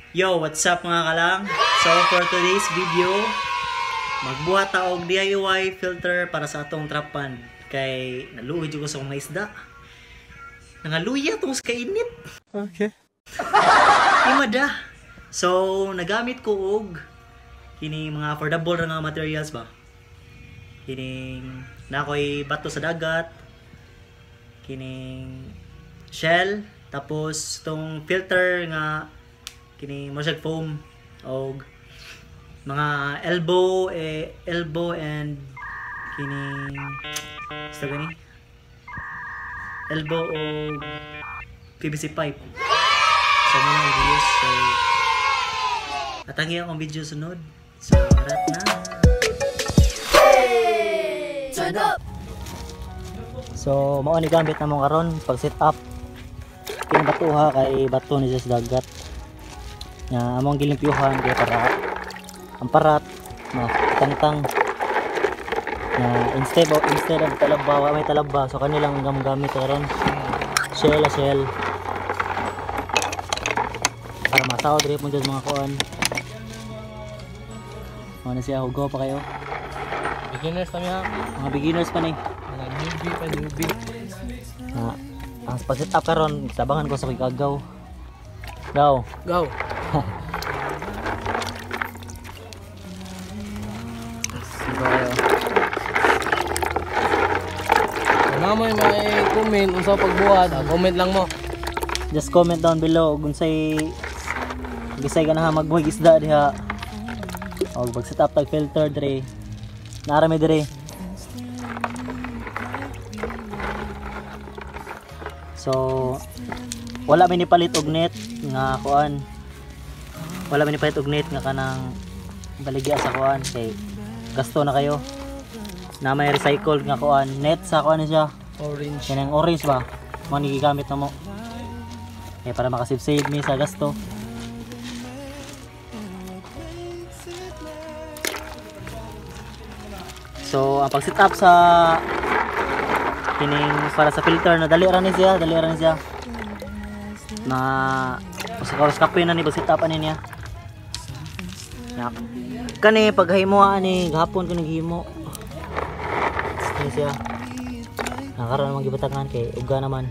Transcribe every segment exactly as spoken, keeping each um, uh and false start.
Yo, what's up mga kalang? So for today's video, magbuhat ta og D I Y filter para sa atong trapan. Kay naluhid ko sa mga isda. Nangaluya tong sa kainit. Okay. Imada. So nagamit ko og kini mga affordable ra nga materials ba. Kining nakoy bato sa dagat. Kining shell, tapos tong filter nga kini mo siya foam og mga elbow eh, elbow and kining sa gani elbow og P V C pipe. So mo nang videos, so atangi akong video sunod. So arat na. Hey! Turn up. So mao ni gamit namo karon pag set up kini bato ha, kay bato ni sa dagat nga among gilimpyuhan kay para ang parat na tangtang na instead of instead of talaba may talaba, so kanilang gamgamit karon shell a shell para masaw diri mo jud mga kuan. Ano siya, hugo pa kayo Beginners kami ha. mga beginners pa ni Mga newbie pa, newbie. na ang pag set up karon sabangan ko sa kigagaw daw Go. Sige kayo. Kung naman may comment unsa pagbuhat, ah, comment lang mo. Just comment down below kung say gisay ka na ha magbuhig isda diha o pag set up tag filter dire narami dire. So wala may nipalit og net nga kuan, wala may nipalit og net nga kanang baligya sa kuan kay gasto na kayo na may recycled nga kuan net sa kuan siya Orange. kanang orange ba mo ni gigamit na mo eh para makasave save mi sa gasto. So ang pag set up sa kining para sa filter na dali ra ni siya dali ra ni siya na usa kape na ni pag set up ani niya na kani paghimo ani gahapon ko naghimo ni siya nakaroon naman gibatangan kay uga naman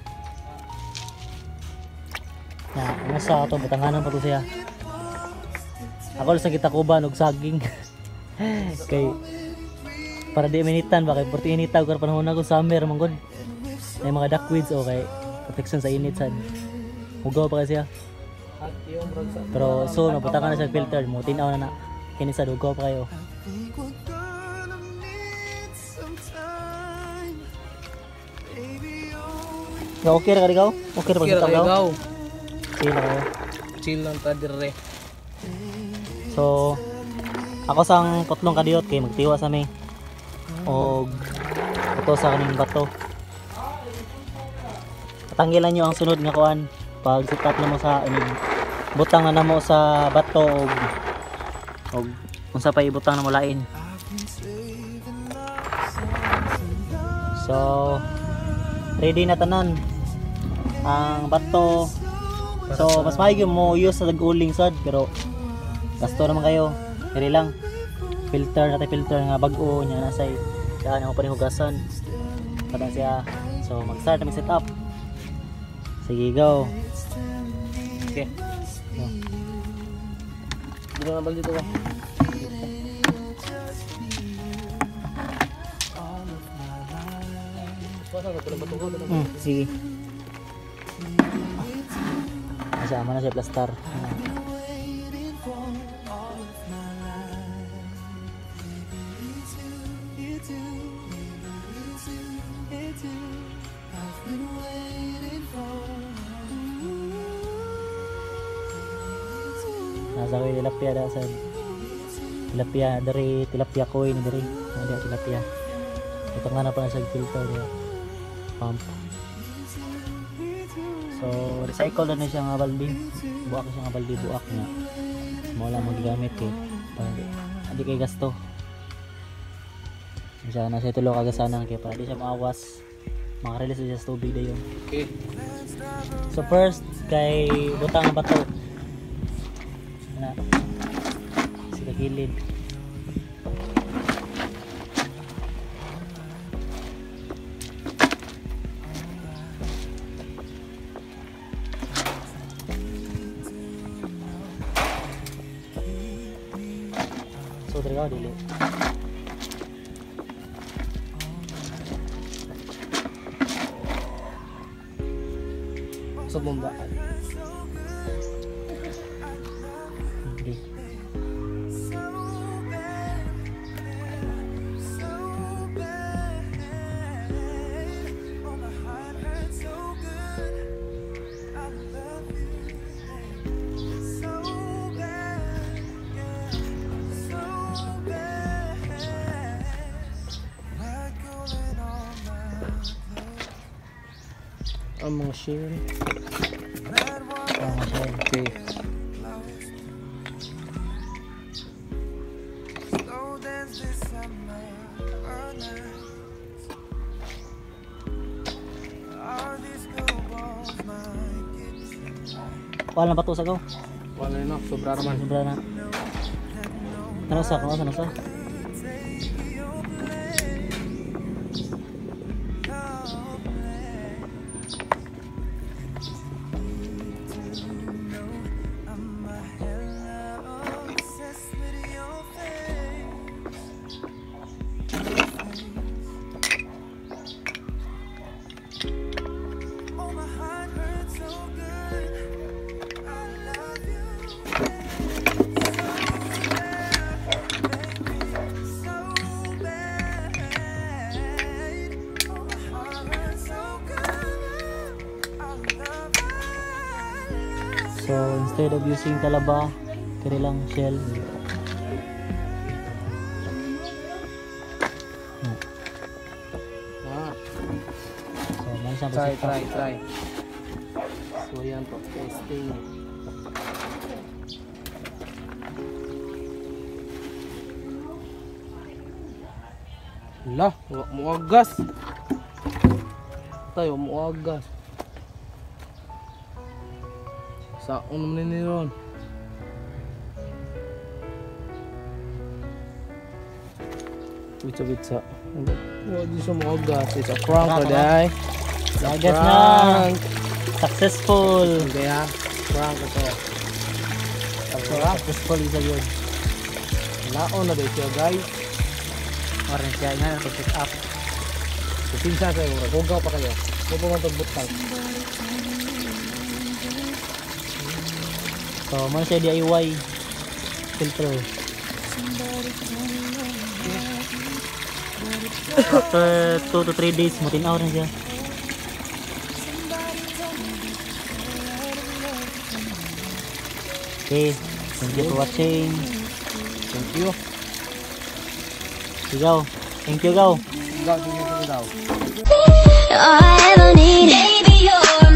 na nasa ato batanganan pa to siya ako lang sa kitakuban og saging kay para di minitan ba kay forty initaw kar panahon na ko summer man gud may mga duckweeds o kay protection sa init sad ugaw pa kasi siya pero so nabutangan na siya filter mo tinaw na na kini sa ugaw pa kayo. Ya okay ra ka ikaw? Okay ra pag Kira ikaw? ikaw. Chill na kayo. Chill lang ta dire. So ako sang putlong kadiyot kay magtiwa sa mi og ito sa kaning bato. Tanggilan nyo ang sunod nga kuan pag set up na mo sa inig butang na mo sa bato og og unsa pa ibutang na mo lain. So ready na tanan ang bato. So mas maigi mo use sa dag-uling sad pero gasto naman kayo. Kaya lang filter natin filter nga bag-o nya nasay daan mo pa rin hugasan kada siya. So mag-start na mag-set up. Sige, go. Okay. So. Dito na bag dito ka. Hmm, sige. Masama na siya plaster. Nasa ko yung tilapia da sa tilapia dari tilapia coin dari ada tilapia ito nga na pa na siya filter niya pump. So recycle na siya nga baldi buak siya nga baldi buak nga mo lang magigamit kay para hindi kay gasto siya na siya tulo kagasanan kay para di siya maawas makarelease siya sa tubig dayon. Okay. So first kay butang ang bato na sa gilid. So dari kau dili. Sa bomba. Okay. Ang mga shell. Oh, okay. Okay. Wala na pa to sa ko. Wala na, sobra naman. Sobra na. Ano sa ko? Ano sa? So instead of using talaba, kaya lang shell. Ah, So man siya try, basta. try, try. So yan po, testing. Lah, muagas. Tayo muagas. Sa unum ni ron. Bitsa bitsa. Wala di sa muagas. It's a prank Prank, ko day. Lagat na. Successful. Kaya prank ito. So, successful isa yun. Laon na dito guys. Orange siya nga, nag-pick up. Kusinsa kayo, hugaw pa kayo. Huwag po man butang. So, man siya D I Y filter. After two to three days, matinaw na siya. Okay, thank you for watching. Thank you. Sigaw. Thank you, go. Hugaw, sige, sige daw. All I ever need, baby, you're